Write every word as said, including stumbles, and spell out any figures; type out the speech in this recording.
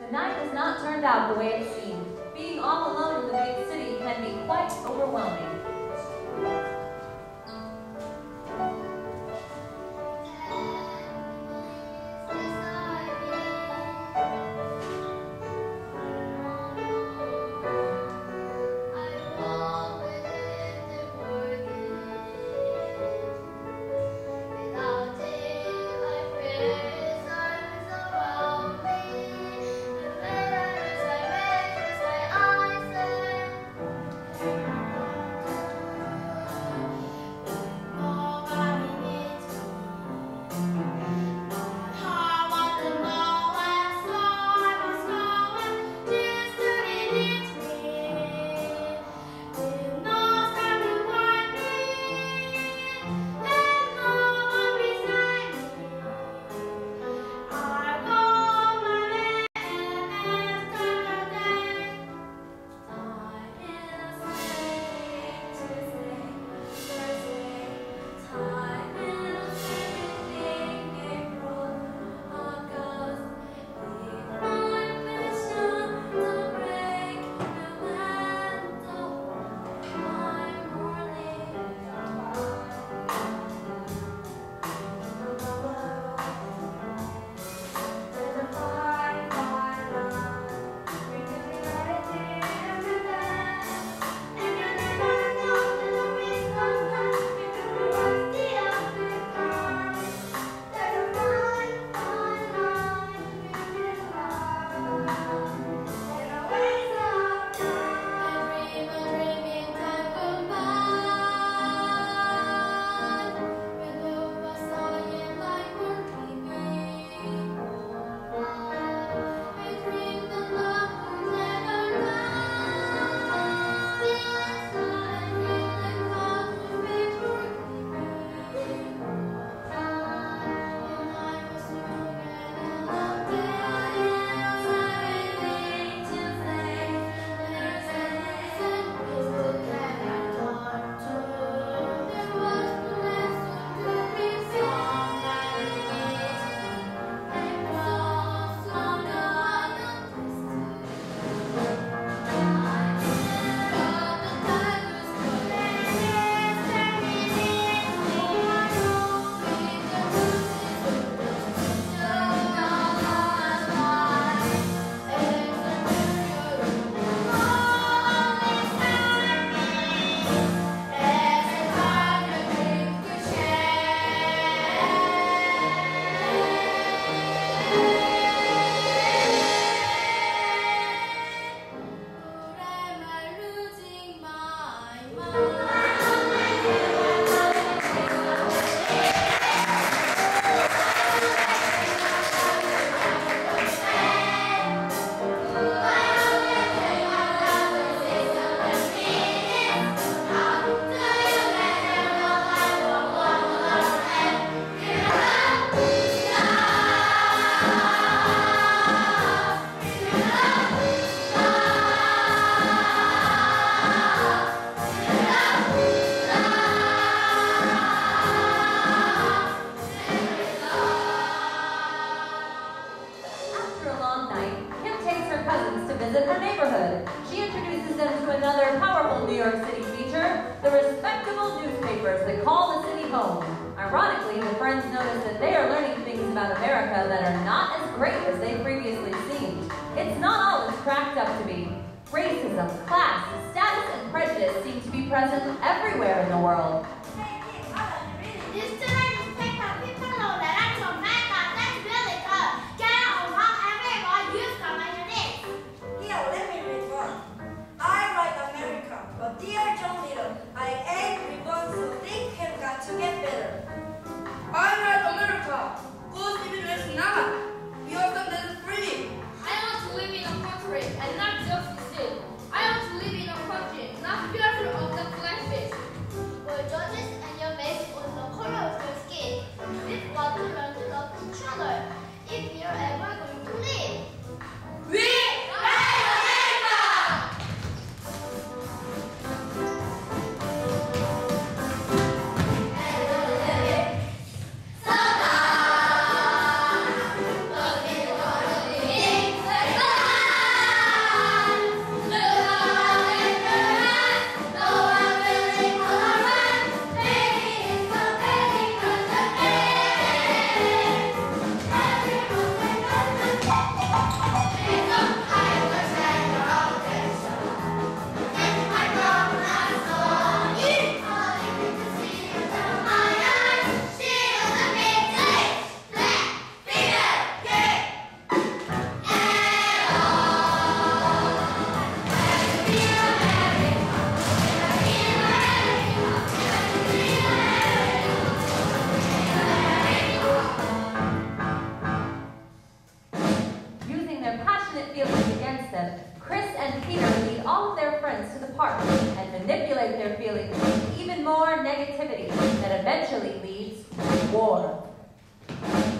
The night has not turned out the way it seemed. Being all alone in the big city can be quite overwhelming. Visit her neighborhood. She introduces them to another powerful New York City feature, the respectable newspapers that call the city home. Ironically, the friends notice that they are learning things about America that are not as great as they previously seemed. It's not all it's cracked up to be. Racism, class, status, and prejudice seem to be present everywhere in the world. Dear John Little, I ain't reborn so things have got to get better. I like America. Good civilians now. We also need freedom. I want to live in a country and not just exist. I want to live in a country, not fearful of the flashes. Well, George Using their passionate feelings against them, Chris and Peter lead all of their friends to the park and manipulate their feelings with even more negativity that eventually leads to war.